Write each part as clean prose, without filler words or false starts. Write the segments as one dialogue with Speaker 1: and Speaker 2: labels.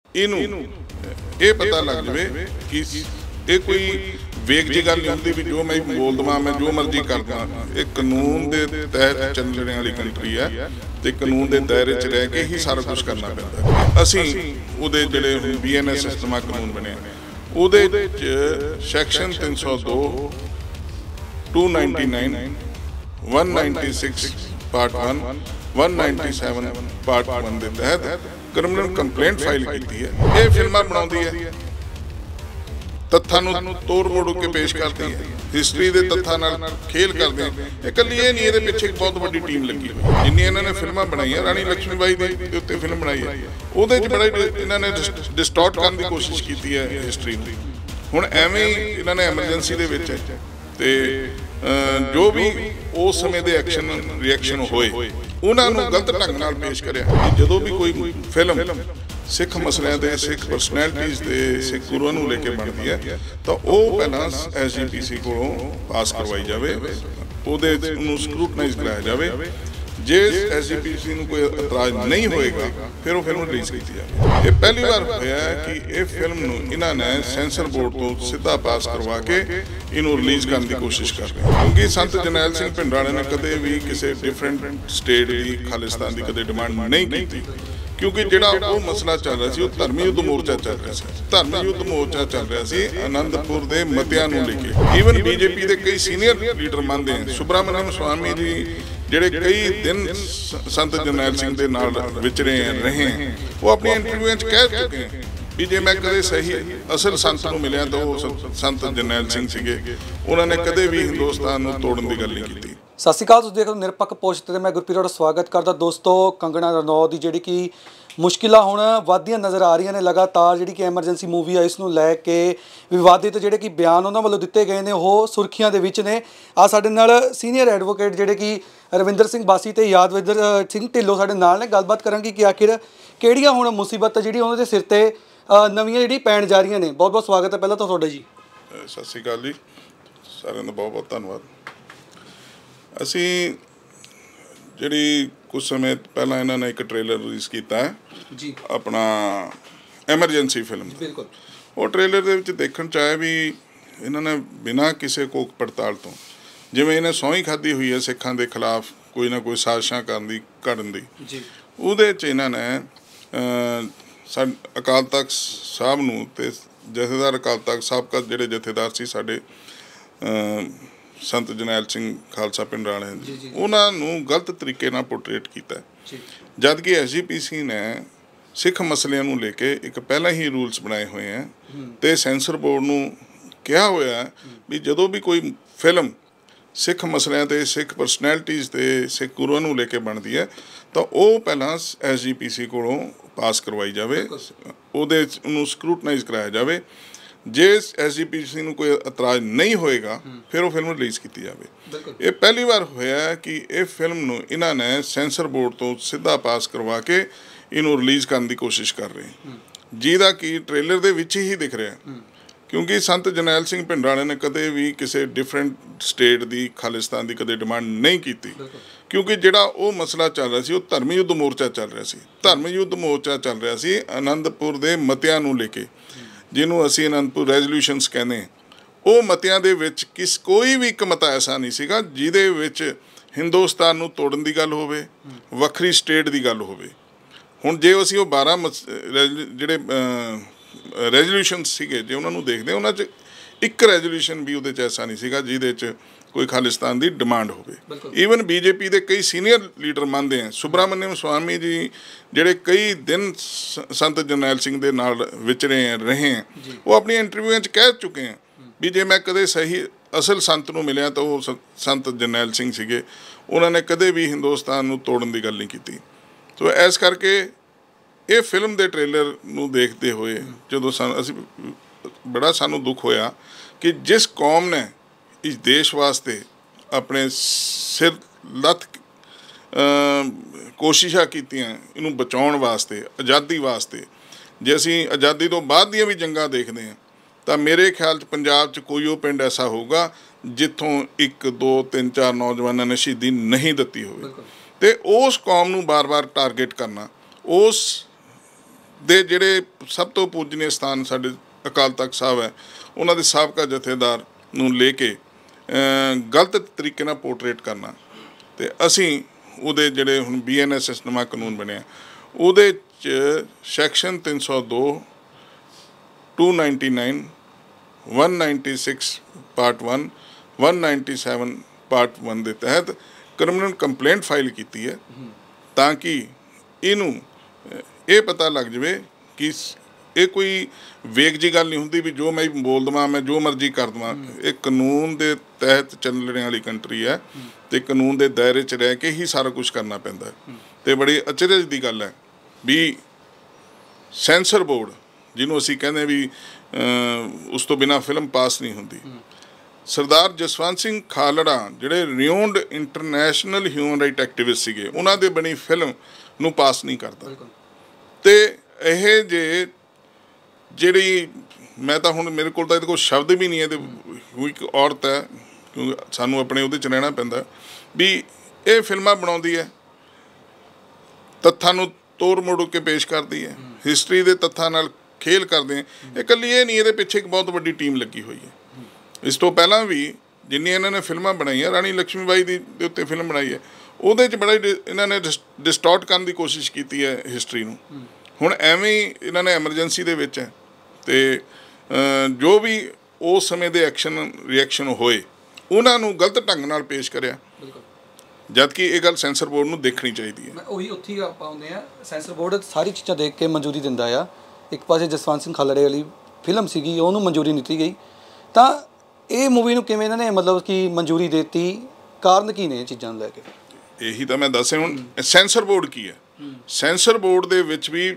Speaker 1: ਇਹਨੂੰ ਇਹ ਪਤਾ ਲੱਗ ਜਾਵੇ ਕਿ ਇਹ ਕੋਈ ਵੇਗ ਜੀ ਗੱਲ ਨਹੀਂ ਹੁੰਦੀ ਵੀ ਜੋ ਮੈਂ ਬੋਲ ਦਵਾਂ, ਮੈਂ ਜੋ ਮਰਜ਼ੀ ਕਰਦਾ। ਇਹ ਕਾਨੂੰਨ ਦੇ ਤਹਿਤ ਚੱਲਣ ਵਾਲੀ ਕੰਟਰੀ ਹੈ ਤੇ ਕਾਨੂੰਨ ਦੇ ਦਾਇਰੇ 'ਚ ਰਹਿ ਕੇ ਹੀ ਸਾਰਾ ਕੁਝ ਕਰਨਾ ਪੈਂਦਾ। ਅਸੀਂ ਉਹਦੇ ਜਿਹੜੇ BNS ਸਿਸਟਮ ਕਾਨੂੰਨ ਬਣਿਆ ਉਹਦੇ 'ਚ ਸੈਕਸ਼ਨ 302 299 196 ਪਾਰਟ 1 197 ਪਾਰਟ 1 ਦੇ ਤਹਿਤ ਕ੍ਰਿਮੀਨਲ ਕੰਪਲੇਂਟ ਫਾਈਲ ਕੀਤੀ ਹੈ। ਇਹ ਫਿਲਮਾਂ ਬਣਾਉਂਦੀ ਹੈ, ਤੱਥਾਂ ਨੂੰ ਤੋੜ ਮੋੜ ਕੇ ਪੇਸ਼ ਕਰਦੀ ਹੈ, ਹਿਸਟਰੀ ਦੇ ਤੱਥਾਂ ਨਾਲ ਖੇਲ ਕਰਦੇ ਹੈ। ਇਕੱਲੀ ਇਹ ਨਹੀਂ, ਇਹਦੇ ਪਿੱਛੇ ਇੱਕ ਬਹੁਤ ਵੱਡੀ ਟੀਮ ਲੱਗੀ ਹੋਈ। ਜਿੰਨੀ ਇਹਨਾਂ ਨੇ ਫਿਲਮਾਂ ਬਣਾਈਆਂ, ਰਾਣੀ ਲక్ష్ਮੀ ਬਾਈ ਦੇ ਉੱਤੇ ਫਿਲਮ ਬਣਾਈ ਹੈ, ਉਹਦੇ 'ਚ ਬੜਾ ਇਹਨਾਂ ਨੇ ਡਿਸਟੋਰਟ ਕਰਨ ਦੀ ਕੋਸ਼ਿਸ਼ ਕੀਤੀ ਹੈ ਹਿਸਟਰੀ ਨੂੰ। ਹੁਣ ਐਵੇਂ ਹੀ ਇਹਨਾਂ ਨੇ ਐਮਰਜੈਂਸੀ ਦੇ ਵਿੱਚ ਤੇ ਜੋ ਵੀ ਉਸ ਸਮੇਂ ਦੇ ਰਿਐਕਸ਼ਨ ਹੋਏ ਉਹਨਾਂ ਨੂੰ ਗਲਤ ਢੰਗ ਨਾਲ ਪੇਸ਼ ਕਰਿਆ। ਜਦੋਂ ਵੀ ਕੋਈ ਫਿਲਮ ਸਿੱਖ ਮਸਲਿਆਂ ਦੇ, ਸਿੱਖ ਪਰਸਨੈਲਿਟੀਜ਼ ਦੇ, ਸਿੱਖ ਗੁਰੂਆਂ ਨੂੰ ਲੈ ਕੇ ਬਣਦੀ ਹੈ ਤਾਂ ਉਹ ਪਹਿਲਾਂ SGPC ਕੋਲੋਂ ਪਾਸ ਕਰਵਾਈ ਜਾਵੇ, ਉਹਦੇ ਨੂੰ ਸਕਰੂਟਨਾਈਜ਼ ਕਰਾਇਆ ਜਾਵੇ। ਜੇ SGPC ਨੂੰ ਕੋਈ ਇਤਰਾਜ਼ ਨਹੀਂ ਹੋਏਗਾ ਫਿਰ ਉਹ ਫਿਲਮ ਰਿਲੀਜ਼ ਕੀਤੀ ਜਾਵੇ। ਇਹ ਪਹਿਲੀ ਵਾਰ ਹੋਇਆ ਕਿ ਇਹ ਫਿਲਮ ਨੂੰ ਇਹਨਾਂ ਨੇ ਸੈਂਸਰ ਬੋਰਡ ਤੋਂ ਸਿੱਧਾ ਪਾਸ ਕਰਵਾ ਕੇ ਇਹਨੂੰ ਰਿਲੀਜ਼ ਕਰਨ ਦੀ ਕੋਸ਼ਿਸ਼ ਕਰ ਰਹੇ, ਕਿਉਂਕਿ ਸੰਤ ਜਰਨੈਲ ਸਿੰਘ ਭਿੰਡਰਾਣੇ ਨੇ ਕਦੇ ਵੀ ਕਿਸੇ ਡਿਫਰੈਂਟ ਸਟੇਟ ਦੀ, ਖਾਲਿਸਤਾਨ ਦੀ ਕਦੇ ਡਿਮਾਂਡ ਨਹੀਂ ਕੀਤੀ, ਕਿਉਂਕਿ ਜਿਹੜਾ ਉਹ ਮਸਲਾ ਚੱਲ ਰਿਹਾ ਸੀ ਉਹ ਧਰਮੀ ਯੁੱਧ ਮੋਰਚਾ ਚੱਲ ਰਿਹਾ ਸੀ। ਧਰਮੀ ਯੁੱਧ ਮੋਰਚਾ ਚੱਲ ਰਿਹਾ ਸੀ ਆਨੰਦਪੁਰ ਦੇ ਮਤਿਆਂ ਨੂੰ ਲੈ ਕੇ। ਈਵਨ BJP ਦੇ ਕਈ ਸੀਨੀਅਰ ਲੀਡਰ ਮੰਨਦੇ ਹਨ, ਸੁਬਰਾਮਨਿਆਮ ਸਵਾਮੀ ਜੀ ਜਿਹੜੇ ਕਈ ਦਿਨ ਸੰਤ ਜਰਨੈਲ ਸਿੰਘ ਦੇ ਨਾਲ ਵਿਚਰੇ ਰਹੇ, ਉਹ ਆਪਣੀ ਇੰਟਰਵਿਊਆਂ 'ਚ ਕਹਿ ਚੁੱਕੇ ਹਨ ਵੀ ਜੇ ਮੈਂ ਕਦੇ ਸਹੀ ਅਸਲ ਸੰਤ ਨੂੰ ਮਿਲਿਆ ਤਾਂ ਉਹ ਸੰਤ ਜਰਨੈਲ ਸਿੰਘ ਸੀਗੇ। ਉਹਨਾਂ ਨੇ ਕਦੇ ਵੀ ਹਿੰਦੁਸਤਾਨ ਨੂੰ ਤੋੜਨ ਦੀ ਗੱਲ ਨਹੀਂ ਕੀਤੀ।
Speaker 2: ਸਤਿ ਸ਼੍ਰੀ ਅਕਾਲ, ਤੁਸੀਂ ਦੇਖ ਰਹੇ ਹੋ ਨਿਰਪੱਖ ਪੋਸਟ ਤੇ ਮੈਂ ਗੁਰਪ੍ਰੀਤ ਦਾ ਸਵਾਗਤ ਕਰਦਾ। ਦੋਸਤੋ, ਕੰਗਣਾ ਰਣੌਤ ਦੀ ਜਿਹੜੀ ਕਿ ਮੁਸ਼ਕਿਲਾਂ ਹੁਣ ਵੱਧਦੀਆਂ ਨਜ਼ਰ ਆ ਰਹੀਆਂ ਨੇ ਲਗਾਤਾਰ। ਜਿਹੜੀ ਕਿ ਐਮਰਜੈਂਸੀ ਮੂਵੀ ਆ, ਇਸ ਨੂੰ ਲੈ ਕੇ ਵਿਵਾਦਿਤ ਜਿਹੜੇ ਕਿ ਬਿਆਨ ਉਹਨਾਂ ਵੱਲੋਂ ਦਿੱਤੇ ਗਏ ਨੇ ਉਹ ਸੁਰਖੀਆਂ ਦੇ ਵਿੱਚ ਨੇ। ਆ ਸਾਡੇ ਨਾਲ ਸੀਨੀਅਰ ਐਡਵੋਕੇਟ ਜਿਹੜੇ ਕਿ ਰਵਿੰਦਰ ਸਿੰਘ ਬਾਸੀ ਤੇ ਯਾਦਵਿੰਦਰ ਸਿੰਘ ਢਿੱਲੋਂ ਸਾਡੇ ਨਾਲ ਨੇ। ਗੱਲਬਾਤ ਕਰਾਂਗੇ ਕਿ ਆਖਿਰ ਕਿਹੜੀਆਂ ਹੁਣ ਮੁਸੀਬਤ ਜਿਹੜੀ ਉਹਨਾਂ ਦੇ ਸਿਰ ਤੇ ਨਵੀਆਂ ਜਿਹੜੀ ਪੈਣ ਜਾ ਰਹੀਆਂ ਨੇ। ਬਹੁਤ ਬਹੁਤ ਸਵਾਗਤ ਹੈ ਪਹਿਲਾਂ ਤਾਂ ਤੁਹਾਡਾ ਜੀ।
Speaker 1: ਸਤਿ ਸ਼੍ਰੀ ਅਕਾਲ ਜੀ, ਸਾਰਿਆਂ ਦਾ ਬਹੁਤ ਬਹੁਤ ਧੰਨਵਾਦ। ਅਸੀਂ ਜਿਹੜੀ ਕੁਝ ਸਮੇਂ ਪਹਿਲਾਂ ਇਹਨਾਂ ਨੇ ਇੱਕ ਟ੍ਰੇਲਰ ਰਿਲੀਜ਼ ਕੀਤਾ ਹੈ ਜੀ, ਆਪਣਾ ਐਮਰਜੈਂਸੀ ਫਿਲਮ। ਬਿਲਕੁਲ। ਉਹ ਟ੍ਰੇਲਰ ਦੇ ਵਿੱਚ ਦੇਖਣ 'ਚ ਆਇਆ ਵੀ ਇਹਨਾਂ ਨੇ ਬਿਨਾਂ ਕਿਸੇ ਕੋਖ ਪੜਤਾਲ ਤੋਂ, ਜਿਵੇਂ ਇਹਨੇ ਸਹੁੰ ਖਾਧੀ ਹੋਈ ਹੈ ਸਿੱਖਾਂ ਦੇ ਖਿਲਾਫ ਕੋਈ ਨਾ ਕੋਈ ਸਾਜ਼ਿਸ਼ਾਂ ਕਰਨ ਦੀ ਜੀ, ਉਹਦੇ 'ਚ ਇਹਨਾਂ ਨੇ ਅਕਾਲ ਤਖਤ ਸਾਹਿਬ ਨੂੰ ਤੇ ਜਥੇਦਾਰ ਅਕਾਲ ਤਖਤ ਸਾਬਕਾ ਜਿਹੜੇ ਜਥੇਦਾਰ ਸੀ ਸਾਡੇ ਸੰਤ ਜਰਨੈਲ ਸਿੰਘ ਖਾਲਸਾ ਭਿੰਡਰਾਣੇ, ਉਹਨਾਂ ਨੂੰ ਗਲਤ ਤਰੀਕੇ ਨਾਲ ਪੋਰਟਰੇਟ ਕੀਤਾ। ਜਦ ਕਿ SGPC ਨੇ ਸਿੱਖ ਮਸਲਿਆਂ ਨੂੰ ਲੈ ਕੇ ਇੱਕ ਪਹਿਲਾਂ ਹੀ ਰੂਲਸ ਬਣਾਏ ਹੋਏ ਹੈ ਤੇ ਸੈਂਸਰ ਬੋਰਡ ਨੂੰ ਕਿਹਾ ਹੋਇਆ ਵੀ ਜਦੋਂ ਵੀ ਕੋਈ ਫਿਲਮ ਸਿੱਖ ਮਸਲਿਆਂ ਤੇ, ਸਿੱਖ ਪਰਸਨੈਲਿਟੀਜ਼ ਤੇ, ਸਿੱਖ ਗੁਰੂਆਂ ਨੂੰ ਲੈ ਕੇ ਬਣਦੀ ਹੈ ਤਾਂ ਉਹ ਪਹਿਲਾਂ SGPC ਕੋਲੋਂ ਪਾਸ ਕਰਵਾਈ ਜਾਵੇ, ਉਹਦੇ ਨੂੰ ਸਕਰੂਟਨਾਈਜ਼ ਕਰਾਇਆ ਜਾਵੇ। ਜੇ SGPC ਨੂੰ ਕੋਈ ਇਤਰਾਜ਼ ਨਹੀਂ ਹੋਏਗਾ ਫਿਰ ਉਹ ਫਿਲਮ ਰਿਲੀਜ਼ ਕੀਤੀ ਜਾਵੇ। ਇਹ ਪਹਿਲੀ ਵਾਰ ਹੋਇਆ ਕਿ ਇਹ ਫਿਲਮ ਨੂੰ ਇਹਨਾਂ ਨੇ ਸੈਂਸਰ ਬੋਰਡ ਤੋਂ ਸਿੱਧਾ ਪਾਸ ਕਰਵਾ ਕੇ ਇਹਨੂੰ ਰਿਲੀਜ਼ ਕਰਨ ਦੀ ਕੋਸ਼ਿਸ਼ ਕਰ ਰਹੇ, ਜਿਹਦਾ ਕਿ ਟ੍ਰੇਲਰ ਦੇ ਵਿੱਚ ਹੀ ਦਿਖ ਰਿਹਾ। ਕਿਉਂਕਿ ਸੰਤ ਜਰਨੈਲ ਸਿੰਘ ਭਿੰਡਰਾਣੇ ਨੇ ਕਦੇ ਵੀ ਕਿਸੇ ਡਿਫਰੈਂਟ ਸਟੇਟ ਦੀ, ਖਾਲਿਸਤਾਨ ਦੀ ਕਦੇ ਡਿਮਾਂਡ ਨਹੀਂ ਕੀਤੀ, ਕਿਉਂਕਿ ਜਿਹੜਾ ਉਹ ਮਸਲਾ ਚੱਲ ਰਿਹਾ ਸੀ ਉਹ ਧਰਮੀ ਯੁੱਧ ਮੋਰਚਾ ਚੱਲ ਰਿਹਾ ਸੀ। ਧਰਮੀ ਯੁੱਧ ਮੋਰਚਾ ਚੱਲ ਰਿਹਾ ਸੀ ਆਨੰਦਪੁਰ ਦੇ ਮਤਿਆਂ ਨੂੰ ਲੈ ਕੇ, ਜਿਹਨੂੰ ਅਸੀਂ ਅਨੰਦਪੁਰ ਰੈਜ਼ੋਲਿਊਸ਼ਨਸ ਕਹਿੰਦੇ। ਉਹ ਮਤਿਆਂ ਦੇ ਵਿੱਚ ਕੋਈ ਵੀ ਇੱਕ ਮਤਾ ਐਸਾ ਨਹੀਂ ਸੀਗਾ ਜਿਹਦੇ ਵਿੱਚ ਹਿੰਦੁਸਤਾਨ ਨੂੰ ਤੋੜਨ ਦੀ ਗੱਲ ਹੋਵੇ, ਵੱਖਰੀ ਸਟੇਟ ਦੀ ਗੱਲ ਹੋਵੇ। ਹੁਣ ਜੇ ਅਸੀਂ ਉਹ 12 ਜਿਹੜੇ ਰੈਜ਼ੋਲਿਊਸ਼ਨ ਸੀਗੇ, ਜੇ ਉਹਨਾਂ ਨੂੰ ਦੇਖਦੇ ਉਹਨਾਂ 'ਚ ਇੱਕ ਰੈਜ਼ੋਲਿਊਸ਼ਨ ਵੀ ਉਹਦੇ 'ਚ ਐਸਾ ਨਹੀਂ ਸੀਗਾ ਜਿਹਦੇ 'ਚ ਕੋਈ ਖਾਲਿਸਤਾਨ ਦੀ ਡਿਮਾਂਡ ਹੋਵੇ। ਈਵਨ BJP ਦੇ ਕਈ ਸੀਨੀਅਰ ਲੀਡਰ ਮੰਨਦੇ ਹਨ, ਸੁਬਰਾਮਨਿਆਮ ਸਵਾਮੀ ਜੀ ਜਿਹੜੇ ਕਈ ਦਿਨ ਸੰਤ ਜਰਨੈਲ ਸਿੰਘ ਦੇ ਨਾਲ ਵਿਚਰੇ ਰਹੇ, ਉਹ ਆਪਣੀ ਇੰਟਰਵਿਊਆਂ 'ਚ ਕਹਿ ਚੁੱਕੇ ਹਨ ਵੀ ਜੇ ਮੈਂ ਕਦੇ ਸਹੀ ਅਸਲ ਸੰਤ ਨੂੰ ਮਿਲਿਆ ਤਾਂ ਉਹ ਸੰਤ ਜਰਨੈਲ ਸਿੰਘ ਸੀਗੇ। ਉਹਨਾਂ ਨੇ ਕਦੇ ਵੀ ਹਿੰਦੁਸਤਾਨ ਨੂੰ ਤੋੜਨ ਦੀ ਗੱਲ ਨਹੀਂ ਕੀਤੀ। ਸੋ ਇਸ ਕਰਕੇ ਇਹ ਫਿਲਮ ਦੇ ਟ੍ਰੇਲਰ ਨੂੰ ਦੇਖਦੇ ਹੋਏ ਜਦੋਂ ਸਾਨੂੰ ਦੁੱਖ ਹੋਇਆ ਕਿ ਜਿਸ ਕੌਮ ਨੇ ਇਸ ਦੇਸ਼ ਵਾਸਤੇ ਆਪਣੇ ਸਿਰ ਲੱਥ ਕੋਸ਼ਿਸ਼ਾਂ ਕੀਤੀਆਂ ਇਹਨੂੰ ਬਚਾਉਣ ਵਾਸਤੇ, ਆਜ਼ਾਦੀ ਵਾਸਤੇ। ਜੇ ਅਸੀਂ ਆਜ਼ਾਦੀ ਤੋਂ ਬਾਅਦ ਦੀਆਂ ਵੀ ਜੰਗਾਂ ਦੇਖਦੇ ਹਾਂ ਤਾਂ ਮੇਰੇ ਖਿਆਲ 'ਚ ਪੰਜਾਬ 'ਚ ਕੋਈ ਉਹ ਪਿੰਡ ਐਸਾ ਹੋਊਗਾ ਜਿੱਥੋਂ 1 2 3 4 ਨੌਜਵਾਨਾਂ ਨੇ ਸ਼ਹੀਦੀ ਨਹੀਂ ਦਿੱਤੀ ਹੋਵੇ। ਅਤੇ ਉਸ ਕੌਮ ਨੂੰ ਬਾਰ-ਬਾਰ ਟਾਰਗੇਟ ਕਰਨਾ, ਉਸ ਦੇ ਜਿਹੜੇ ਸਭ ਤੋਂ ਪੂਜਨੀय ਸਥਾਨ ਸਾਡੇ ਅਕਾਲ ਤਖਤ ਸਾਹਿਬ ਹੈ, ਉਹਨਾਂ ਦੇ ਸਾਬਕਾ ਜਥੇਦਾਰ ਨੂੰ ਲੈ ਕੇ ਗਲਤ ਤਰੀਕੇ ਨਾਲ ਪੋਰਟਰੇਟ ਕਰਨਾ। ਅਤੇ ਅਸੀਂ ਉਹਦੇ ਜਿਹੜੇ ਹੁਣ BNSS ਨਵਾਂ ਕਾਨੂੰਨ ਬਣਿਆ, ਉਹਦੇ 'ਚ ਸੈਕਸ਼ਨ 302, 299, 196 ਪਾਰਟ 1, 197 ਪਾਰਟ 1 ਦੇ ਤਹਿਤ ਕ੍ਰਿਮੀਨਲ ਕੰਪਲੇਂਟ ਫਾਈਲ ਕੀਤੀ ਹੈ, ਤਾਂ ਕਿ ਇਹਨੂੰ ਇਹ ਪਤਾ ਲੱਗ ਜਾਵੇ ਕਿ ਇਹ ਕੋਈ ਵੇਗ ਜੀ ਗੱਲ ਨਹੀਂ ਹੁੰਦੀ ਵੀ ਜੋ ਮੈਂ ਬੋਲ ਦੇਵਾਂ, ਮੈਂ ਜੋ ਮਰਜ਼ੀ ਕਰ ਦੇਵਾਂ। ਇਹ ਕਾਨੂੰਨ ਦੇ ਤਹਿਤ ਚੱਲਣ ਵਾਲੀ ਕੰਟਰੀ ਹੈ ਅਤੇ ਕਾਨੂੰਨ ਦੇ ਦਾਇਰੇ 'ਚ ਰਹਿ ਕੇ ਹੀ ਸਾਰਾ ਕੁਛ ਕਰਨਾ ਪੈਂਦਾ। ਅਤੇ ਬੜੀ ਅਚਰਜ ਦੀ ਗੱਲ ਹੈ ਵੀ ਸੈਂਸਰ ਬੋਰਡ, ਜਿਹਨੂੰ ਅਸੀਂ ਕਹਿੰਦੇ ਵੀ ਉਸ ਤੋਂ ਬਿਨਾਂ ਫਿਲਮ ਪਾਸ ਨਹੀਂ ਹੁੰਦੀ, ਸਰਦਾਰ ਜਸਵੰਤ ਸਿੰਘ ਖਾਲੜਾ ਜਿਹੜੇ renowned international human right activist ਸੀਗੇ, ਉਹਨਾਂ ਦੇ ਬਣੀ ਫਿਲਮ ਨੂੰ ਪਾਸ ਨਹੀਂ ਕਰਦਾ। ਅਤੇ ਇਹ ਜਿਹੜੀ ਮੈਂ ਤਾਂ ਹੁਣ ਮੇਰੇ ਕੋਲ ਤਾਂ ਇਹਦੇ ਕੋਲ ਸ਼ਬਦ ਵੀ ਨਹੀਂ ਹੈ, ਅਤੇ ਇੱਕ ਔਰਤ ਹੈ, ਕਿਉਂਕਿ ਸਾਨੂੰ ਆਪਣੇ ਉਹਦੇ 'ਚ ਰਹਿਣਾ ਪੈਂਦਾ, ਵੀ ਇਹ ਫਿਲਮਾਂ ਬਣਾਉਂਦੀ ਹੈ, ਤੱਥਾਂ ਨੂੰ ਤੋੜ ਮੋੜ ਕੇ ਪੇਸ਼ ਕਰਦੀ ਹੈ, ਹਿਸਟਰੀ ਦੇ ਤੱਥਾਂ ਨਾਲ ਖੇਲ ਕਰਦੇ ਹੈ। ਇਹ ਇਕੱਲੀ ਇਹ ਨਹੀਂ, ਇਹਦੇ ਪਿੱਛੇ ਇੱਕ ਬਹੁਤ ਵੱਡੀ ਟੀਮ ਲੱਗੀ ਹੋਈ ਹੈ। ਇਸ ਤੋਂ ਪਹਿਲਾਂ ਵੀ ਜਿੰਨੀਆਂ ਇਹਨਾਂ ਨੇ ਫਿਲਮਾਂ ਬਣਾਈਆਂ, ਰਾਣੀ ਲਕਸ਼ਮੀ ਬਾਈ ਦੇ ਉੱਤੇ ਫਿਲਮ ਬਣਾਈ ਹੈ, ਉਹਦੇ 'ਚ ਬੜਾ ਇਹਨਾਂ ਨੇ ਡਿਸਟੋਰਟ ਕਰਨ ਦੀ ਕੋਸ਼ਿਸ਼ ਕੀਤੀ ਹੈ ਹਿਸਟਰੀ ਨੂੰ। ਹੁਣ ਐਵੇਂ ਹੀ ਇਹਨਾਂ ਨੇ ਐਮਰਜੈਂਸੀ ਦੇ ਵਿੱਚ ਹੈ, ਅਤੇ ਜੋ ਵੀ ਉਸ ਸਮੇਂ ਦੇ ਰਿਐਕਸ਼ਨ ਹੋਏ, ਉਹਨਾਂ ਨੂੰ ਗਲਤ ਢੰਗ ਨਾਲ ਪੇਸ਼ ਕਰਿਆ, ਜਦ ਕਿ ਇਹ ਗੱਲ ਸੈਂਸਰ ਬੋਰਡ ਨੂੰ ਦੇਖਣੀ ਚਾਹੀਦੀ ਹੈ।
Speaker 2: ਉਹੀ ਉੱਥੇ ਹੀ ਆਪਾਂ ਆਉਂਦੇ ਹਾਂ, ਸੈਂਸਰ ਬੋਰਡ ਸਾਰੀ ਚੀਜ਼ਾਂ ਦੇਖ ਕੇ ਮਨਜ਼ੂਰੀ ਦਿੰਦਾ ਆ। ਇੱਕ ਪਾਸੇ ਜਸਵੰਤ ਸਿੰਘ ਖਾਲੜੇ ਵਾਲੀ ਫਿਲਮ ਸੀਗੀ, ਉਹਨੂੰ ਮਨਜ਼ੂਰੀ ਦਿੱਤੀ ਗਈ, ਤਾਂ ਇਹ ਮੂਵੀ ਨੂੰ ਕਿਵੇਂ ਇਹਨਾਂ ਨੇ ਮਤਲਬ ਕਿ ਮਨਜ਼ੂਰੀ ਦੇ ਦਿੱਤੀ, ਕਾਰਨ ਕੀ ਨੇ ਇਹ ਚੀਜ਼ਾਂ ਨੂੰ ਲੈ ਕੇ?
Speaker 1: ਇਹੀ ਤਾਂ ਮੈਂ ਦੱਸਿਆ। ਹੁਣ ਸੈਂਸਰ ਬੋਰਡ ਕੀ ਹੈ? ਸੈਂਸਰ ਬੋਰਡ ਦੇ ਵਿੱਚ ਵੀ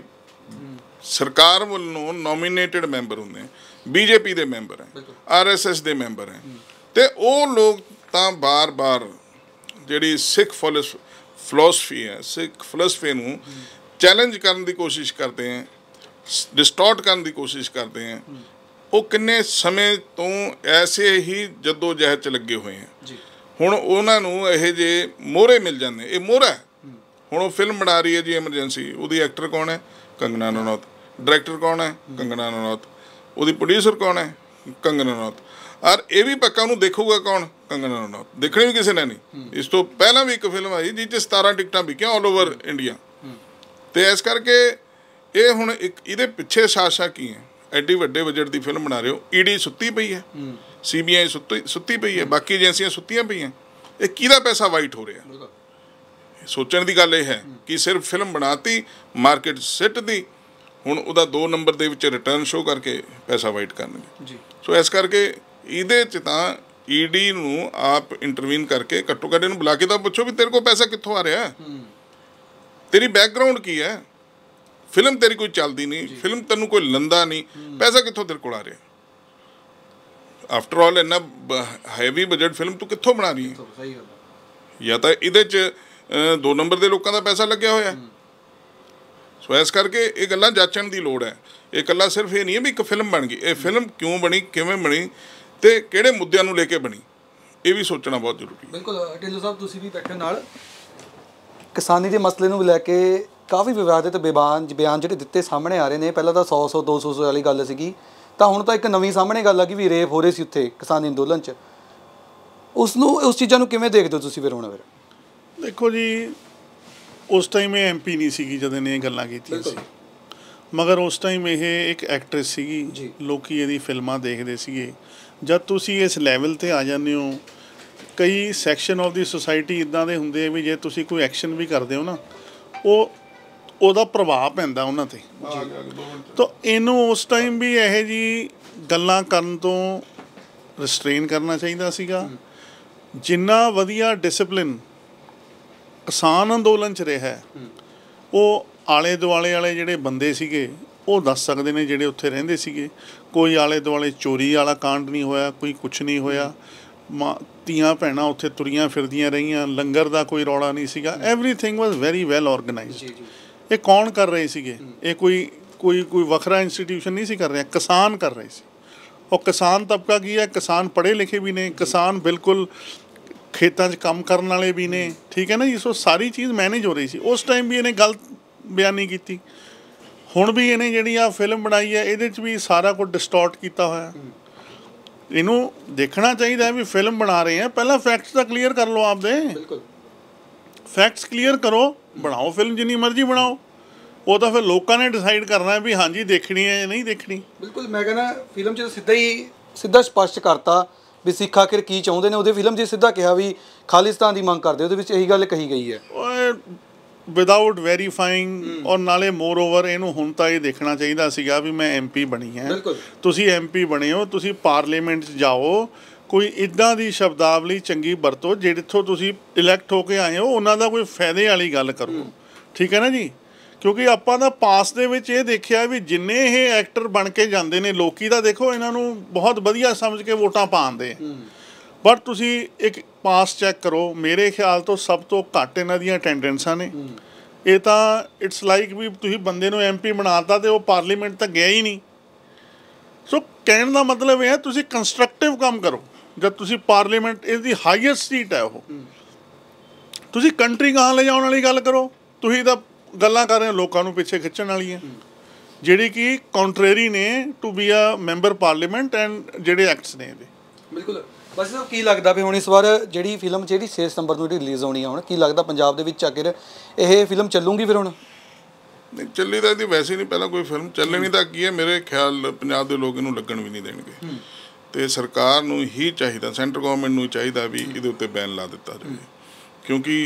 Speaker 1: ਸਰਕਾਰ ਵੱਲੋਂ ਨੋਮੀਨੇਟਡ ਮੈਂਬਰ ਹੁੰਦੇ ਹੈ, BJP ਦੇ ਮੈਂਬਰ ਹੈ, RSS ਦੇ ਮੈਂਬਰ ਹੈ, ਅਤੇ ਉਹ ਲੋਕ ਤਾਂ ਬਾਰ-ਬਾਰ ਜਿਹੜੀ ਸਿੱਖ ਫਿਲੋਸਫੀ ਹੈ, ਸਿੱਖ ਫਿਲੋਸਫੀ ਨੂੰ ਚੈਲੰਜ ਕਰਨ ਦੀ ਕੋਸ਼ਿਸ਼ ਕਰਦੇ ਹੈ, ਡਿਸਟੋਰਟ ਕਰਨ ਦੀ ਕੋਸ਼ਿਸ਼ ਕਰਦੇ ਹੈ। ਉਹ ਕਿੰਨੇ ਸਮੇਂ ਤੋਂ ਐਸੇ ਹੀ ਜੱਦੋ ਜਹਿਦ 'ਚ ਲੱਗੇ ਹੋਏ ਹੈ। ਹੁਣ ਉਹਨਾਂ ਨੂੰ ਇਹ ਜਿਹੇ ਮੋਹਰੇ ਮਿਲ ਜਾਂਦੇ, ਇਹ ਮੋਹਰਾ ਹੈ। ਹੁਣ ਉਹ ਫਿਲਮ ਬਣਾ ਰਹੀ ਹੈ ਜੀ ਐਮਰਜੈਂਸੀ, ਉਹਦੀ ਐਕਟਰ ਕੌਣ ਹੈ? ਕੰਗਨਾ ਰਣੌਤ। ਡਾਇਰੈਕਟਰ ਕੌਣ ਹੈ? ਕੰਗਨਾ ਰਣੌਤ। ਉਹਦੀ ਪ੍ਰੋਡਿਊਸਰ ਕੌਣ ਹੈ? ਕੰਗਨਾ ਰਣੌਤ। ਔਰ ਇਹ ਵੀ ਪੱਕਾ ਉਹਨੂੰ ਦੇਖੂਗਾ ਕੌਣ? ਕੰਗਨਾ ਰਣੌਤ। ਦੇਖਣੀ ਵੀ ਕਿਸੇ ਨੇ ਨਹੀਂ। ਇਸ ਤੋਂ ਪਹਿਲਾਂ ਵੀ ਇੱਕ ਫਿਲਮ ਆਈ ਜਿਸ 'ਚ 17 ਟਿਕਟਾਂ ਵਿਕੀਆਂ ਆਲ ਓਵਰ ਇੰਡੀਆ। ਅਤੇ ਇਸ ਕਰਕੇ ਇਹ ਹੁਣ ਇੱਕ ਇਹਦੇ ਪਿੱਛੇ ਸਾਜ਼ਿਸ਼ਾਂ ਕੀ ਹੈ? ਐਡੀ ਵੱਡੇ ਬਜਟ ਦੀ ਫਿਲਮ ਬਣਾ ਰਹੇ ਹੋ, ED ਸੁੱਤੀ ਪਈ ਹੈ, CBI ਸੁੱਤੀ ਪਈ ਹੈ, ਬਾਕੀ ਏਜੰਸੀਆਂ ਸੁੱਤੀਆਂ ਪਈਆਂ। ਇਹ ਕਿਹਦਾ ਪੈਸਾ ਵਾਈਟ ਹੋ ਰਿਹਾ? ਸੋਚਣ ਦੀ ਗੱਲ ਇਹ ਹੈ ਕਿ ਸਿਰਫ ਫਿਲਮ ਬਣਾਤੀ, ਮਾਰਕੀਟ ਸਿੱਟਦੀ, ਹੁਣ ਉਹਦਾ 2 ਨੰਬਰ ਦੇ ਵਿੱਚ ਰਿਟਰਨ ਸ਼ੋਅ ਕਰਕੇ ਪੈਸਾ ਵਾਈਟ ਕਰਨਗੇ। ਸੋ ਇਸ ਕਰਕੇ ਇਹਦੇ 'ਚ ਤਾਂ ED ਨੂੰ ਆਪ ਇੰਟਰਵੀਨ ਕਰਕੇ ਘੱਟੋ ਘੱਟ ਇਹਨੂੰ ਬੁਲਾ ਕੇ ਤਾਂ ਪੁੱਛੋ ਵੀ ਤੇਰੇ ਕੋਲ ਪੈਸਾ ਕਿੱਥੋਂ ਆ ਰਿਹਾ, ਤੇਰੀ ਬੈਕਗਰਾਊਂਡ ਕੀ ਹੈ, ਫਿਲਮ ਤੇਰੀ ਕੋਈ ਚੱਲਦੀ ਨਹੀਂ, ਫਿਲਮ ਤੈਨੂੰ ਕੋਈ ਲੰਦਾ ਨਹੀਂ, ਪੈਸਾ ਕਿੱਥੋਂ ਤੇਰੇ ਕੋਲ ਆ ਰਿਹਾ? ਆਫਟਰ ਆਲ ਇੰਨਾ ਹੈਵੀ ਬਜਟ ਫਿਲਮ ਤੂੰ ਕਿੱਥੋਂ ਬਣਾ ਰਹੀ ਹੈ? ਜਾਂ ਤਾਂ ਇਹਦੇ 'ਚ 2 ਨੰਬਰ ਦੇ ਲੋਕਾਂ ਦਾ ਪੈਸਾ ਲੱਗਿਆ ਹੋਇਆ। ਸੋ ਇਸ ਕਰਕੇ ਇਹ ਗੱਲਾਂ ਜਾਚਣ ਦੀ ਲੋੜ ਹੈ। ਇਹ ਇਕੱਲਾ ਸਿਰਫ ਇਹ ਨਹੀਂ ਹੈ ਵੀ ਇੱਕ ਫਿਲਮ ਬਣ ਗਈ, ਇਹ ਫਿਲਮ ਕਿਉਂ ਬਣੀ, ਕਿਵੇਂ ਬਣੀ, ਅਤੇ ਕਿਹੜੇ ਮੁੱਦਿਆਂ ਨੂੰ ਲੈ ਕੇ ਬਣੀ, ਇਹ ਵੀ ਸੋਚਣਾ ਬਹੁਤ ਜ਼ਰੂਰੀ ਹੈ।
Speaker 2: ਬਿਲਕੁਲ ਢਿੱਲੋਂ ਸਾਹਿਬ, ਤੁਸੀਂ ਵੀ ਬੈਠੇ ਨਾਲ, ਕਿਸਾਨੀ ਦੇ ਮਸਲੇ ਨੂੰ ਲੈ ਕੇ ਕਾਫੀ ਵਿਵਾਦਿਤ ਬਿਆਨ ਜਿਹੜੇ ਦਿੱਤੇ ਸਾਹਮਣੇ ਆ ਰਹੇ ਨੇ। ਪਹਿਲਾਂ ਤਾਂ 100 200 ਵਾਲੀ ਗੱਲ ਸੀਗੀ, ਤਾਂ ਹੁਣ ਤਾਂ ਇੱਕ ਨਵੀਂ ਸਾਹਮਣੇ ਗੱਲ ਆ ਗਈ ਵੀ ਰੇਪ ਹੋ ਰਹੇ ਸੀ ਉੱਥੇ ਕਿਸਾਨੀ ਅੰਦੋਲਨ 'ਚ। ਉਸ ਚੀਜ਼ਾਂ ਨੂੰ ਕਿਵੇਂ ਦੇਖਦੇ ਹੋ ਤੁਸੀਂ ਫਿਰ? ਹੁਣ ਫਿਰ
Speaker 3: ਦੇਖੋ ਜੀ, ਉਸ ਟਾਈਮ ਇਹ MP ਨਹੀਂ ਸੀਗੀ ਜਦੋਂ ਇਹਨੇ ਇਹ ਗੱਲਾਂ ਕੀਤੀਆਂ ਸੀ, ਮਗਰ ਉਸ ਟਾਈਮ ਇਹ ਇੱਕ ਐਕਟਰੈਸ ਸੀਗੀ, ਲੋਕ ਇਹਦੀ ਫਿਲਮਾਂ ਦੇਖਦੇ ਸੀਗੇ। ਜਦ ਤੁਸੀਂ ਇਸ ਲੈਵਲ 'ਤੇ ਆ ਜਾਂਦੇ ਹੋ, ਕਈ ਸੈਕਸ਼ਨ ਆਫ ਦੀ ਸੁਸਾਇਟੀ ਇੱਦਾਂ ਦੇ ਹੁੰਦੇ ਆ ਵੀ ਜੇ ਤੁਸੀਂ ਕੋਈ ਐਕਸ਼ਨ ਵੀ ਕਰਦੇ ਹੋ ਨਾ, ਉਹਦਾ ਪ੍ਰਭਾਵ ਪੈਂਦਾ ਉਹਨਾਂ 'ਤੇ। ਤਾਂ ਇਹਨੂੰ ਉਸ ਟਾਈਮ ਵੀ ਇਹੋ ਜਿਹੀ ਗੱਲਾਂ ਕਰਨ ਤੋਂ ਰਿਸਟ੍ਰੇਨ ਕਰਨਾ ਚਾਹੀਦਾ ਸੀਗਾ। ਜਿੰਨਾ ਵਧੀਆ ਡਿਸਪਲਿਨ ਕਿਸਾਨ ਅੰਦੋਲਨ 'ਚ ਰਿਹਾ, ਉਹ ਆਲੇ ਦੁਆਲੇ ਵਾਲੇ ਜਿਹੜੇ ਬੰਦੇ ਸੀਗੇ ਉਹ ਦੱਸ ਸਕਦੇ ਨੇ, ਜਿਹੜੇ ਉੱਥੇ ਰਹਿੰਦੇ ਸੀਗੇ। ਕੋਈ ਆਲੇ ਦੁਆਲੇ ਚੋਰੀ ਵਾਲਾ ਕਾਂਡ ਨਹੀਂ ਹੋਇਆ, ਕੋਈ ਕੁਛ ਨਹੀਂ ਹੋਇਆ। ਧੀਆਂ ਭੈਣਾਂ ਉੱਥੇ ਤੁਰੀਆਂ ਫਿਰਦੀਆਂ ਰਹੀਆਂ, ਲੰਗਰ ਦਾ ਕੋਈ ਰੌਲਾ ਨਹੀਂ ਸੀਗਾ। Everything was very well organised. ਇਹ ਕੌਣ ਕਰ ਰਹੇ ਸੀਗੇ? ਇਹ ਕੋਈ ਵੱਖਰਾ ਇੰਸਟੀਟਿਊਸ਼ਨ ਨਹੀਂ ਸੀ ਕਰ ਰਿਹਾ, ਕਿਸਾਨ ਕਰ ਰਹੇ ਸੀ। ਉਹ ਕਿਸਾਨ ਤਬਕਾ ਕੀ ਹੈ? ਕਿਸਾਨ ਪੜ੍ਹੇ ਲਿਖੇ ਵੀ ਨੇ, ਕਿਸਾਨ ਬਿਲਕੁਲ ਖੇਤਾਂ 'ਚ ਕੰਮ ਕਰਨ ਵਾਲੇ ਵੀ ਨੇ, ਠੀਕ ਹੈ ਨਾ ਜੀ। ਸੋ ਸਾਰੀ ਚੀਜ਼ ਮੈਨੇਜ ਹੋ ਰਹੀ ਸੀ। ਉਸ ਟਾਈਮ ਵੀ ਇਹਨੇ ਗਲਤ ਬਿਆਨੀ ਕੀਤੀ। ਹੁਣ ਵੀ ਇਹਨੇ ਜਿਹੜੀ ਆ ਫਿਲਮ ਬਣਾਈ ਹੈ ਇਹਦੇ 'ਚ ਵੀ ਸਾਰਾ ਕੁਝ ਡਿਸਟੋਰਟ ਕੀਤਾ ਹੋਇਆ। ਇਹਨੂੰ ਦੇਖਣਾ ਚਾਹੀਦਾ ਵੀ ਫਿਲਮ ਬਣਾ ਰਹੇ ਆ, ਪਹਿਲਾਂ ਫੈਕਟਸ ਤਾਂ ਕਲੀਅਰ ਕਰ ਲਓ ਆਪਦੇ।
Speaker 2: ਬਿਲਕੁਲ
Speaker 3: ਫੈਕਟਸ ਕਲੀਅਰ ਕਰੋ, ਬਣਾਓ ਫਿਲਮ ਜਿੰਨੀ ਮਰਜ਼ੀ ਬਣਾਓ। ਉਹ ਤਾਂ ਫਿਰ ਲੋਕਾਂ ਨੇ ਡਿਸਾਈਡ ਕਰਨਾ ਵੀ ਹਾਂਜੀ ਦੇਖਣੀ ਹੈ ਜਾਂ ਨਹੀਂ ਦੇਖਣੀ।
Speaker 2: ਬਿਲਕੁਲ, ਮੈਂ ਕਹਿੰਦਾ ਫਿਲਮ 'ਚ ਸਿੱਧਾ ਸਪਸ਼ਟ ਕਰਤਾ ਵੀ ਸਿੱਖ ਆਖਿਰ ਕੀ ਚਾਹੁੰਦੇ ਨੇ। ਉਹਦੇ ਫਿਲਮ 'ਚ ਸਿੱਧਾ ਕਿਹਾ ਵੀ ਖਾਲਿਸਤਾਨ ਦੀ ਮੰਗ ਕਰਦੇ, ਉਹਦੇ ਵਿੱਚ ਇਹੀ ਗੱਲ ਕਹੀ ਗਈ ਹੈ।
Speaker 3: Without verifying. ਔਰ ਨਾਲੇ ਮੋਰ ਓਵਰ ਇਹਨੂੰ ਹੁਣ ਤਾਂ ਇਹ ਦੇਖਣਾ ਚਾਹੀਦਾ ਸੀਗਾ ਵੀ ਮੈਂ MP ਬਣੀ ਹੈ। ਤੁਸੀਂ MP ਬਣੇ ਹੋ, ਤੁਸੀਂ ਪਾਰਲੀਮੈਂਟ 'ਚ ਜਾਓ, ਕੋਈ ਇੱਦਾਂ ਦੀ ਸ਼ਬਦਾਵਲੀ ਚੰਗੀ ਵਰਤੋ ਜਿੱਥੋਂ ਤੁਸੀਂ ਇਲੈਕਟ ਹੋ ਕੇ ਆਏ ਹੋ ਉਹਨਾਂ ਦਾ ਕੋਈ ਫਾਇਦੇ ਵਾਲੀ ਗੱਲ ਕਰੋ। ਠੀਕ ਹੈ ਨਾ ਜੀ? ਕਿਉਂਕਿ ਆਪਾਂ ਤਾਂ ਪਾਸ ਦੇ ਵਿੱਚ ਇਹ ਦੇਖਿਆ ਵੀ ਜਿੰਨੇ ਇਹ ਐਕਟਰ ਬਣ ਕੇ ਜਾਂਦੇ ਨੇ ਲੋਕੀ ਤਾਂ ਦੇਖੋ ਇਹਨਾਂ ਨੂੰ ਬਹੁਤ ਵਧੀਆ ਸਮਝ ਕੇ ਵੋਟਾਂ ਪਾਉਂਦੇ। ਬਟ ਤੁਸੀਂ ਇੱਕ ਪਾਸ ਚੈੱਕ ਕਰੋ, ਮੇਰੇ ਖਿਆਲ ਤੋਂ ਸਭ ਤੋਂ ਘੱਟ ਇਹਨਾਂ ਦੀਆਂ ਅਟੈਂਡੈਂਸਾਂ ਨੇ। ਇਹ ਤਾਂ ਇਟਸ ਲਾਈਕ ਵੀ ਤੁਸੀਂ ਬੰਦੇ ਨੂੰ MP ਬਣਾਤਾ ਅਤੇ ਉਹ ਪਾਰਲੀਮੈਂਟ ਤਾਂ ਗਿਆ ਹੀ ਨਹੀਂ। ਸੋ ਕਹਿਣ ਦਾ ਮਤਲਬ ਇਹ ਹੈ ਤੁਸੀਂ ਕੰਸਟਰਕਟਿਵ ਕੰਮ ਕਰੋ। ਜਦ ਤੁਸੀਂ ਪਾਰਲੀਮੈਂਟ ਇਸਦੀ ਹਾਈਐਸਟ ਸੀਟ ਹੈ, ਉਹ ਤੁਸੀਂ ਕੰਟਰੀ ਗਾਹਾਂ ਲੈ ਜਾਣ ਵਾਲੀ ਗੱਲ ਕਰੋ। ਤੁਸੀਂ ਤਾਂ ਗੱਲਾਂ ਕਰ ਰਹੇ ਹੋ ਲੋਕਾਂ ਨੂੰ ਪਿੱਛੇ ਖਿੱਚਣ ਵਾਲੀਆਂ, ਜਿਹੜੀ ਕਿ ਕੰਟਰੇਰੀ ਨੇ to be a member parliament and ਜਿਹੜੇ ਐਕਟਸ ਨੇ ਇਹਦੇ।
Speaker 2: ਬਿਲਕੁਲ। ਬਸ ਕੀ ਲੱਗਦਾ ਵੀ ਹੁਣ ਇਸ ਵਾਰ ਜਿਹੜੀ ਫਿਲਮ 6 ਸਤੰਬਰ ਨੂੰ ਜਿਹੜੀ ਰਿਲੀਜ਼ ਹੋਣੀ ਆ, ਹੁਣ ਕੀ ਲੱਗਦਾ ਪੰਜਾਬ ਦੇ ਵਿੱਚ ਆਖਿਰ ਇਹ ਫਿਲਮ ਚੱਲੂਗੀ ਫਿਰ? ਹੁਣ
Speaker 1: ਨਹੀਂ ਚੱਲੀ ਤਾਂ ਇਹਦੀ ਵੈਸੇ ਨਹੀਂ, ਪਹਿਲਾਂ ਕੋਈ ਫਿਲਮ ਚੱਲਣੀ ਤਾਂ ਕੀ ਹੈ, ਮੇਰੇ ਖਿਆਲ ਪੰਜਾਬ ਦੇ ਲੋਕ ਇਹਨੂੰ ਲੱਗਣ ਵੀ ਨਹੀਂ ਦੇਣਗੇ। ਅਤੇ ਸਰਕਾਰ ਨੂੰ ਹੀ ਚਾਹੀਦਾ, ਸੈਂਟਰ ਗੌਰਮੈਂਟ ਨੂੰ ਹੀ ਚਾਹੀਦਾ ਵੀ ਇਹਦੇ ਉੱਤੇ ਬੈਨ ਲਾ ਦਿੱਤਾ ਜਾਵੇ। ਕਿਉਂਕਿ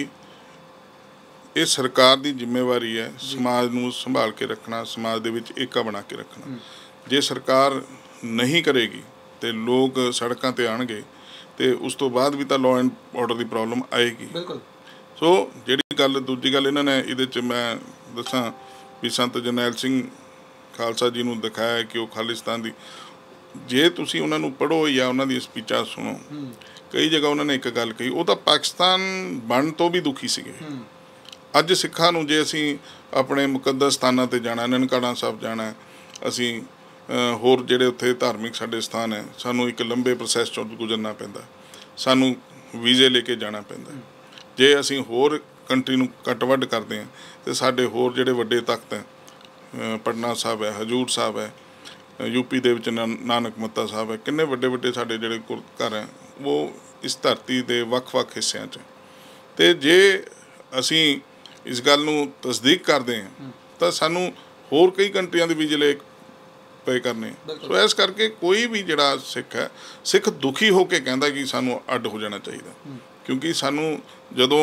Speaker 1: ਇਹ ਸਰਕਾਰ ਦੀ ਜ਼ਿੰਮੇਵਾਰੀ ਹੈ ਸਮਾਜ ਨੂੰ ਸੰਭਾਲ ਕੇ ਰੱਖਣਾ, ਸਮਾਜ ਦੇ ਵਿੱਚ ਏਕਾ ਬਣਾ ਕੇ ਰੱਖਣਾ। ਜੇ ਸਰਕਾਰ ਨਹੀਂ ਕਰੇਗੀ ਅਤੇ ਲੋਕ ਸੜਕਾਂ 'ਤੇ ਆਉਣਗੇ ਅਤੇ ਉਸ ਤੋਂ ਬਾਅਦ ਵੀ ਤਾਂ ਲਾਅ ਐਂਡ ਆਰਡਰ ਦੀ ਪ੍ਰੋਬਲਮ ਆਏਗੀ।
Speaker 2: ਬਿਲਕੁਲ।
Speaker 1: ਸੋ ਜਿਹੜੀ ਗੱਲ, ਦੂਜੀ ਗੱਲ ਇਹਨਾਂ ਨੇ ਇਹਦੇ 'ਚ ਮੈਂ ਦੱਸਾਂ ਵੀ ਸੰਤ ਜਰਨੈਲ ਸਿੰਘ ਖਾਲਸਾ ਜੀ ਨੂੰ ਦਿਖਾਇਆ ਕਿ ਉਹ ਖਾਲਿਸਤਾਨ ਦੀ, ਜੇ ਤੁਸੀਂ ਉਹਨਾਂ ਨੂੰ ਪੜ੍ਹੋ ਜਾਂ ਉਹਨਾਂ ਦੀਆਂ ਸਪੀਚਾਂ ਸੁਣੋ, ਕਈ ਜਗ੍ਹਾ ਉਹਨਾਂ ਨੇ ਇੱਕ ਗੱਲ ਕਹੀ, ਉਹ ਤਾਂ ਪਾਕਿਸਤਾਨ ਬਣਨ ਤੋਂ ਵੀ ਦੁਖੀ ਸੀਗੇ। ਅੱਜ ਸਿੱਖਾਂ ਨੂੰ ਜੇ ਅਸੀਂ ਆਪਣੇ ਮੁਕੱਦਸ ਸਥਾਨਾਂ 'ਤੇ ਜਾਣਾ, ਨਨਕਾਣਾ ਸਾਹਿਬ ਜਾਣਾ, ਅਸੀਂ ਹੋਰ ਜਿਹੜੇ ਉੱਥੇ ਧਾਰਮਿਕ ਸਾਡੇ ਸਥਾਨ ਹੈ, ਸਾਨੂੰ ਇੱਕ ਲੰਬੇ ਪ੍ਰੋਸੈਸ 'ਚੋਂ ਗੁਜ਼ਰਨਾ ਪੈਂਦਾ, ਸਾਨੂੰ ਵੀਜ਼ੇ ਲੈ ਕੇ ਜਾਣਾ ਪੈਂਦਾ। ਜੇ ਅਸੀਂ ਹੋਰ ਕੰਟਰੀ ਨੂੰ ਕੱਟ ਵੱਢ ਕਰਦੇ ਹਾਂ ਅਤੇ ਸਾਡੇ ਹੋਰ ਜਿਹੜੇ ਵੱਡੇ ਤਖ਼ਤ ਹੈ, ਪਟਨਾ ਸਾਹਿਬ ਹੈ, ਹਜ਼ੂਰ ਸਾਹਿਬ ਹੈ, UP ਦੇ ਵਿੱਚ ਨਾਨਕ ਮੱਤਾ ਸਾਹਿਬ ਹੈ, ਕਿੰਨੇ ਵੱਡੇ ਵੱਡੇ ਸਾਡੇ ਜਿਹੜੇ ਘਰ ਹੈ ਉਹ ਇਸ ਧਰਤੀ ਦੇ ਵੱਖ-ਵੱਖ ਹਿੱਸਿਆਂ 'ਚ। ਅਤੇ ਜੇ ਅਸੀਂ ਇਸ ਗੱਲ ਨੂੰ ਤਸਦੀਕ ਕਰਦੇ ਹਾਂ ਤਾਂ ਸਾਨੂੰ ਹੋਰ ਕਈ ਕੰਟਰੀਆਂ ਦੇ ਵੀਜ਼ੇ ਲੈ ਪਏ ਕਰਨੇ। ਸੋ ਇਸ ਕਰਕੇ ਕੋਈ ਵੀ ਜਿਹੜਾ ਸਿੱਖ ਹੈ, ਸਿੱਖ ਦੁਖੀ ਹੋ ਕੇ ਕਹਿੰਦਾ ਕਿ ਸਾਨੂੰ ਅੱਡ ਹੋ ਜਾਣਾ ਚਾਹੀਦਾ। ਕਿਉਂਕਿ ਸਾਨੂੰ ਜਦੋਂ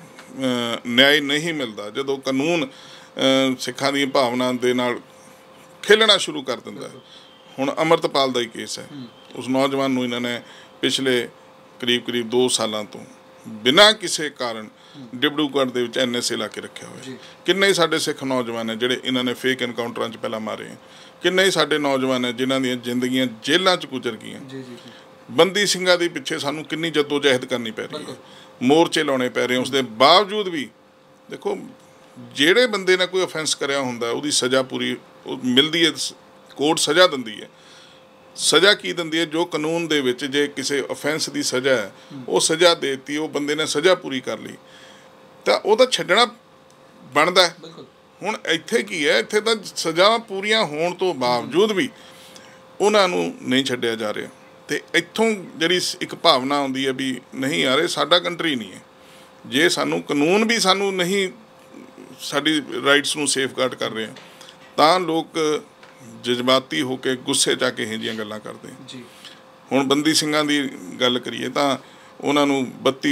Speaker 1: ਨਿਆਂ ਨਹੀਂ ਮਿਲਦਾ, ਜਦੋਂ ਕਾਨੂੰਨ ਸਿੱਖਾਂ ਦੀ ਭਾਵਨਾ ਦੇ ਨਾਲ ਖੇਲਣਾ ਸ਼ੁਰੂ ਕਰ ਦਿੰਦਾ ਹੈ। ਹੁਣ ਅੰਮ੍ਰਿਤਪਾਲ ਦਾ ਹੀ ਕੇਸ ਹੈ, ਉਸ ਨੌਜਵਾਨ ਨੂੰ ਇਹਨਾਂ ਨੇ ਪਿਛਲੇ ਕਰੀਬ 2 ਸਾਲਾਂ ਤੋਂ ਬਿਨਾਂ ਕਿਸੇ ਕਾਰਨ ਡਿਬੜੂਗੜ੍ਹ ਦੇ ਵਿੱਚ NSA ਲਾ ਕੇ ਰੱਖਿਆ ਹੋਇਆ। ਕਿੰਨੇ ਹੀ ਸਾਡੇ ਸਿੱਖ ਨੌਜਵਾਨ ਹੈ ਜਿਹੜੇ ਇਹਨਾਂ ਨੇ ਫੇਕ ਐਨਕਾਊਂਟਰਾਂ 'ਚ ਪਹਿਲਾਂ ਮਾਰੇ, ਕਿੰਨੇ ਹੀ ਸਾਡੇ ਨੌਜਵਾਨ ਹੈ ਜਿਨ੍ਹਾਂ ਦੀਆਂ ਜ਼ਿੰਦਗੀਆਂ ਜੇਲ੍ਹਾਂ 'ਚ ਗੁਜ਼ਰ ਗਈਆਂ। ਬੰਦੀ ਸਿੰਘਾਂ ਦੇ ਪਿੱਛੇ ਸਾਨੂੰ ਕਿੰਨੀ ਜਦੋਜਹਿਦ ਕਰਨੀ ਪੈ ਰਹੀ ਹੈ, ਮੋਰਚੇ ਲਾਉਣੇ ਪੈ ਰਹੇ। ਉਸ ਦੇ ਬਾਵਜੂਦ ਵੀ ਦੇਖੋ, ਜਿਹੜੇ ਬੰਦੇ ਨੇ ਕੋਈ ਅਫੈਂਸ ਕਰਿਆ ਹੁੰਦਾ ਉਹਦੀ ਸਜ਼ਾ ਪੂਰੀ ਮਿਲਦੀ ਹੈ, ਕੋਰਟ ਸਜ਼ਾ ਦਿੰਦੀ ਹੈ। ਸਜ਼ਾ ਕੀ ਦਿੰਦੀ ਹੈ? ਜੋ ਕਾਨੂੰਨ ਦੇ ਵਿੱਚ ਜੇ ਕਿਸੇ ਅਫੈਂਸ ਦੀ ਸਜ਼ਾ ਹੈ, ਉਹ ਸਜ਼ਾ ਦੇ ਦਿੱਤੀ, ਉਹ ਬੰਦੇ ਨੇ ਸਜ਼ਾ ਪੂਰੀ ਕਰ ਲਈ ਤਾਂ ਉਹ ਤਾਂ ਛੱਡਣਾ ਬਣਦਾ। ਹੁਣ ਇੱਥੇ ਕੀ ਹੈ, ਇੱਥੇ ਤਾਂ ਸਜ਼ਾ ਪੂਰੀਆਂ ਹੋਣ ਤੋਂ ਬਾਵਜੂਦ ਵੀ ਉਹਨਾਂ ਨੂੰ ਨਹੀਂ ਛੱਡਿਆ ਜਾ ਰਿਹਾ। ਅਤੇ ਇੱਥੋਂ ਜਿਹੜੀ ਇੱਕ ਭਾਵਨਾ ਆਉਂਦੀ ਹੈ ਵੀ ਨਹੀਂ ਯਾਰ, ਇਹ ਸਾਡਾ ਕੰਟਰੀ ਨਹੀਂ ਹੈ। ਜੇ ਸਾਨੂੰ ਕਾਨੂੰਨ ਵੀ ਸਾਨੂੰ ਨਹੀਂ ਸਾਡੀ ਰਾਈਟਸ ਨੂੰ ਸੇਫਗਾਰਡ ਕਰ ਰਿਹਾ ਤਾਂ ਲੋਕ ਜਜ਼ਬਾਤੀ ਹੋ ਕੇ ਗੁੱਸੇ 'ਚ ਆ ਕੇ ਇਹੋ ਜਿਹੀਆਂ ਗੱਲਾਂ ਕਰਦੇ ਜੀ। ਹੁਣ ਬੰਦੀ ਸਿੰਘਾਂ ਦੀ ਗੱਲ ਕਰੀਏ ਤਾਂ ਉਹਨਾਂ ਨੂੰ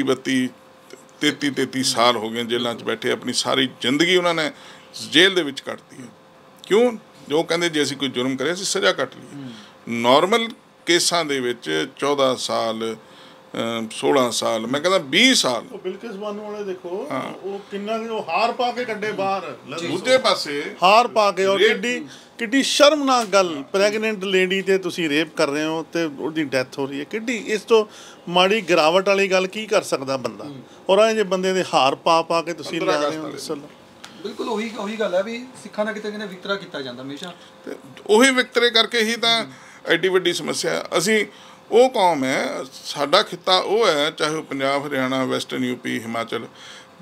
Speaker 1: 33 ਸਾਲ ਹੋ ਗਏ ਜੇਲ੍ਹਾਂ 'ਚ ਬੈਠੇ, ਆਪਣੀ ਸਾਰੀ ਜ਼ਿੰਦਗੀ ਉਹਨਾਂ ਨੇ ਜੇਲ੍ਹ ਦੇ ਵਿੱਚ ਕੱਟਤੀ ਹੈ। ਕਿਉਂ? ਜੋ ਕਹਿੰਦੇ ਜੇ ਅਸੀਂ ਕੋਈ ਜੁਰਮ ਕਰਿਆ ਅਸੀਂ ਸਜ਼ਾ ਕੱਟ ਲਈਏ। ਨੋਰਮਲ ਕੇਸਾਂ ਦੇ ਵਿੱਚ 14 ਸਾਲ 16 ਸਾਲ, ਮੈਂ ਕਹਿੰਦਾ 20 ਸਾਲ।
Speaker 3: ਉਹ ਬਿਲਕਿਸ ਬਾਨੋ ਵਾਲੇ ਦੇਖੋ, ਉਹ ਕਿੰਨਾ ਹਾਰ ਪਾ ਕੇ ਕੱਢੇ ਬਾਹਰ,
Speaker 1: ਦੂਜੇ ਪਾਸੇ
Speaker 3: ਹਾਰ ਪਾ ਕੇ। ਔਰ ਕਿੱਡੀ ਸ਼ਰਮਨਾਕ ਗੱਲ, ਪ੍ਰੈਗਨੈਂਟ ਲੇਡੀ ਤੇ ਤੁਸੀਂ ਰੇਪ ਕਰ ਰਹੇ ਹੋ ਤੇ ਉਹਦੀ ਡੈਥ ਹੋ ਰਹੀ ਹੈ। ਕਿੱਡੀ ਇਸ ਤੋਂ ਮਾੜੀ ਗਿਰਾਵਟ ਵਾਲੀ ਗੱਲ ਕੀ ਕਰ ਸਕਦਾ ਬੰਦਾ? ਔਰ ਇਹ ਜੇ ਬੰਦੇ ਦੇ ਹਾਰ ਪਾ ਕੇ ਤੁਸੀਂ ਲੈ ਰਹੇ ਹੋ।
Speaker 2: ਬਿਲਕੁਲ ਉਹੀ ਗੱਲ ਹੈ ਵੀ ਸਿੱਖਾਂ ਦਾ ਕਿਤੇ ਵਿਤਕਰਾ ਕੀਤਾ ਜਾਂਦਾ ਹਮੇਸ਼ਾ,
Speaker 1: ਤੇ ਉਹੀ ਵਿਤਕਰੇ ਕਰਕੇ ਹੀ ਤਾਂ ਐਡੀ ਵੱਡੀ ਸਮੱਸਿਆ। ਅਸੀਂ ਉਹ ਕੌਮ ਹੈ, ਸਾਡਾ ਖਿੱਤਾ ਉਹ ਹੈ, ਚਾਹੇ ਉਹ ਪੰਜਾਬ, ਹਰਿਆਣਾ, ਵੈਸਟਰਨ UP, ਹਿਮਾਚਲ,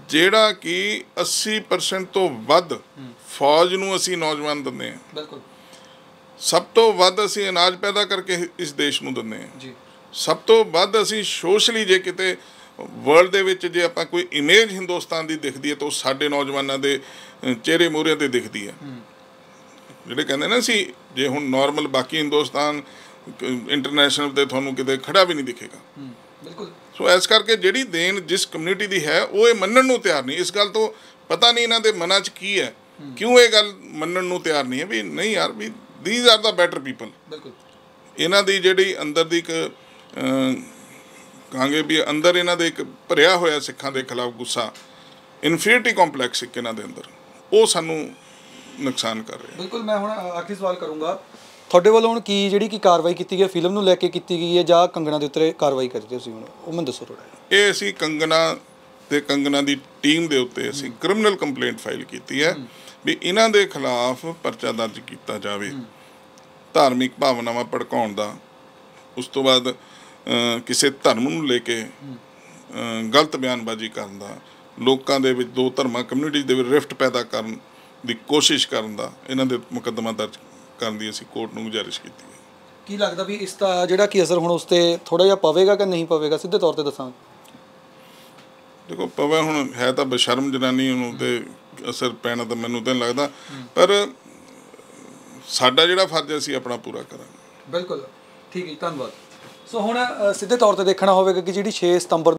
Speaker 1: ਜਿਹੜਾ ਕਿ 80% ਤੋਂ ਵੱਧ ਫੌਜ ਨੂੰ ਅਸੀਂ ਨੌਜਵਾਨ ਦਿੰਦੇ ਹਾਂ।
Speaker 2: ਬਿਲਕੁਲ।
Speaker 1: ਸਭ ਤੋਂ ਵੱਧ ਅਸੀਂ ਅਨਾਜ ਪੈਦਾ ਕਰਕੇ ਇਸ ਦੇਸ਼ ਨੂੰ ਦਿੰਦੇ ਹਾਂ
Speaker 2: ਜੀ।
Speaker 1: ਸਭ ਤੋਂ ਵੱਧ ਅਸੀਂ ਸੋਸ਼ਲੀ, ਜੇ ਕਿਤੇ ਵਰਲਡ ਦੇ ਵਿੱਚ ਜੇ ਆਪਾਂ ਕੋਈ ਇਮੇਜ ਹਿੰਦੁਸਤਾਨ ਦੀ ਦਿਖਦੀ ਹੈ ਤਾਂ ਉਹ ਸਾਡੇ ਨੌਜਵਾਨਾਂ ਦੇ ਚਿਹਰੇ ਮੂਹਰੇ ਤੇ ਦਿਖਦੀ ਹੈ। ਜਿਹੜੇ ਕਹਿੰਦੇ ਨਾ ਸੀ ਜੇ ਹੁਣ ਨਾਰਮਲ ਬਾਕੀ ਹਿੰਦੁਸਤਾਨ ਇੰਟਰਨੈਸ਼ਨਲ ਤੇ ਤੁਹਾਨੂੰ ਕਿਤੇ ਖੜਾ ਵੀ ਨਹੀਂ ਦਿਖੇਗਾ।
Speaker 2: ਬਿਲਕੁਲ।
Speaker 1: ਸੋ ਇਸ ਕਰਕੇ ਜਿਹੜੀ ਦੇਣ ਜਿਸ ਕਮਿਊਨਿਟੀ ਦੀ ਹੈ ਉਹ ਇਹ ਮੰਨਣ ਨੂੰ ਤਿਆਰ ਨਹੀਂ। ਇਸ ਗੱਲ ਤੋਂ ਪਤਾ ਨਹੀਂ ਇਹਨਾਂ ਦੇ ਮਨਾਂ 'ਚ ਕੀ ਹੈ, ਕਿਉਂ ਇਹ ਗੱਲ ਮੰਨਣ ਨੂੰ ਤਿਆਰ ਨਹੀਂ ਹੈ ਵੀ ਨਹੀਂ ਯਾਰ ਵੀ these are the better people.
Speaker 2: ਬਿਲਕੁਲ।
Speaker 1: ਇਹਨਾਂ ਦੀ ਜਿਹੜੀ ਅੰਦਰ ਦੀ ਇੱਕ ਕਹਾਂਗੇ ਵੀ ਅੰਦਰ ਇਹਨਾਂ ਦੇ ਇੱਕ ਭਰਿਆ ਹੋਇਆ ਸਿੱਖਾਂ ਦੇ ਖਿਲਾਫ ਗੁੱਸਾ, ਇਨਫੀਰੀਟੀ ਕੰਪਲੈਕਸ ਇੱਕ ਇਹਨਾਂ ਦੇ ਅੰਦਰ, ਉਹ ਸਾਨੂੰ ਨੁਕਸਾਨ ਕਰ ਰਿਹਾ।
Speaker 2: ਬਿਲਕੁਲ। ਮੈਂ ਹੁਣ ਆਖਰੀ ਸਵਾਲ ਕਰੂੰਗਾ ਤੁਹਾਡੇ ਵੱਲੋਂ ਹੁਣ ਕੀ ਜਿਹੜੀ ਕਿ ਕਾਰਵਾਈ ਕੀਤੀ ਗਈ ਫਿਲਮ ਨੂੰ ਲੈ ਕੇ ਕੀਤੀ ਗਈ ਹੈ ਜਾਂ ਕੰਗਣਾ ਦੇ ਉੱਤੇ ਕਾਰਵਾਈ ਕਰਦੇ ਤੁਸੀਂ ਹੁਣ ਉਹ ਮੈਨੂੰ ਦੱਸੋ ਥੋੜ੍ਹਾ ਜਿਹਾ।
Speaker 1: ਇਹ ਅਸੀਂ ਕੰਗਣਾ ਦੀ ਟੀਮ ਦੇ ਉੱਤੇ ਅਸੀਂ ਕ੍ਰਿਮੀਨਲ ਕੰਪਲੇਂਟ ਫਾਈਲ ਕੀਤੀ ਹੈ ਵੀ ਇਹਨਾਂ ਦੇ ਖਿਲਾਫ ਪਰਚਾ ਦਰਜ ਕੀਤਾ ਜਾਵੇ ਧਾਰਮਿਕ ਭਾਵਨਾਵਾਂ ਭੜਕਾਉਣ ਦਾ, ਉਸ ਤੋਂ ਬਾਅਦ ਕਿਸੇ ਧਰਮ ਨੂੰ ਲੈ ਕੇ ਗਲਤ ਬਿਆਨਬਾਜ਼ੀ ਕਰਨ ਦਾ, ਲੋਕਾਂ ਦੇ ਵਿੱਚ ਦੋ ਧਰਮਾਂ ਕਮਿਊਨਿਟੀ ਦੇ ਵਿੱਚ ਰਿਫਟ ਪੈਦਾ ਕਰਨ ਦੀ ਕੋਸ਼ਿਸ਼ ਕਰਨ ਦਾ ਇਹਨਾਂ ਦੇ ਮੁਕੱਦਮਾ ਦਰਜ ਕਰਨ ਦੀ ਅਸੀਂ ਕੋਰਟ ਨੂੰ ਗੁਜ਼ਾਰਿਸ਼ ਕੀਤੀ ਹੈ।
Speaker 2: ਕੀ ਲੱਗਦਾ ਵੀ ਇਸ ਦਾ ਜਿਹੜਾ ਕਿ ਅਸਰ ਹੁਣ ਉਸ 'ਤੇ ਥੋੜ੍ਹਾ ਜਿਹਾ ਪਵੇਗਾ ਕਿ ਨਹੀਂ ਪਵੇਗਾ? ਸਿੱਧੇ ਤੌਰ 'ਤੇ ਦੱਸਾਂ
Speaker 1: ਦੇਖੋ ਪਵੇ ਹੁਣ ਹੈ ਤਾਂ ਬਸ਼ਰਮ ਜਨਾਨੀ, ਉਹਨੂੰ ਤੇ ਅਸਰ ਪੈਣਾ ਤਾਂ ਮੈਨੂੰ ਤਾਂ ਨਹੀਂ ਲੱਗਦਾ, ਪਰ ਸਾਡਾ ਜਿਹੜਾ ਫਰਜ਼ ਅਸੀਂ ਆਪਣਾ ਪੂਰਾ ਕਰਾਂਗੇ।
Speaker 2: ਬਿਲਕੁਲ ਠੀਕ ਹੈ ਜੀ, ਧੰਨਵਾਦ। ਸੋ ਹੁਣ ਸਿੱਧੇ ਤੌਰ 'ਤੇ ਦੇਖਣਾ ਹੋਵੇਗਾ ਕਿ ਜਿਹੜੀ 6 ਸਤੰਬਰ